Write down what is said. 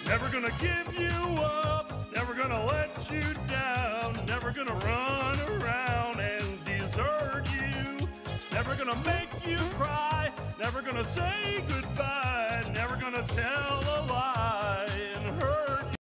Never gonna give you up, never gonna let you down, never gonna run around and desert you, never gonna make you cry, never gonna say goodbye.